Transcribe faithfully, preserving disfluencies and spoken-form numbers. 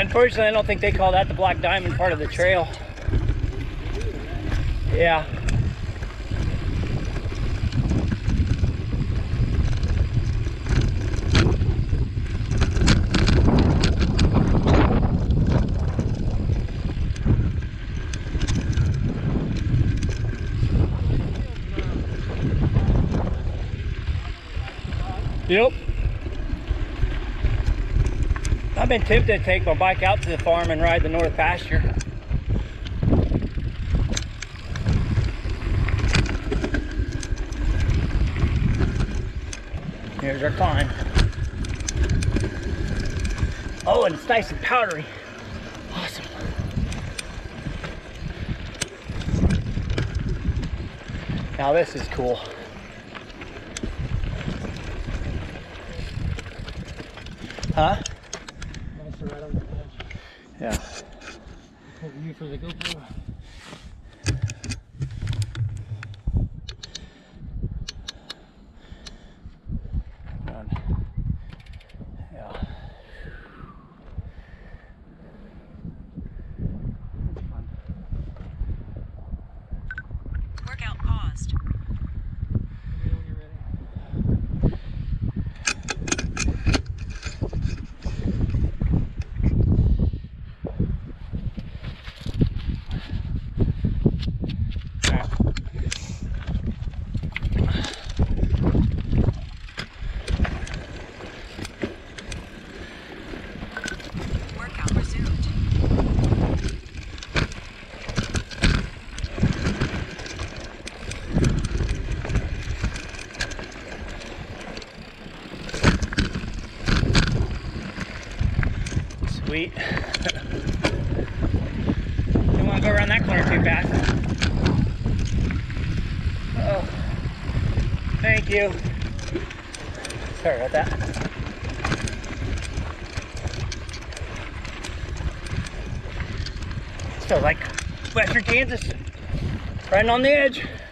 Unfortunately, I don't think they call that the Black Diamond part of the trail. Yeah. Yep. I've been tempted to take my bike out to the farm and ride the north pasture. Here's our climb. Oh, and it's nice and powdery. Awesome. Now this is cool. Huh? Nice to ride on the edge. Yeah. What were you for the GoPro? Run. Yeah. Fun. Workout paused. When you're ready. Workout resumed. Sweet. Don't want to go around that corner too fast. Oh, thank you. Sorry about that. Feels like Western Kansas, riding on the edge.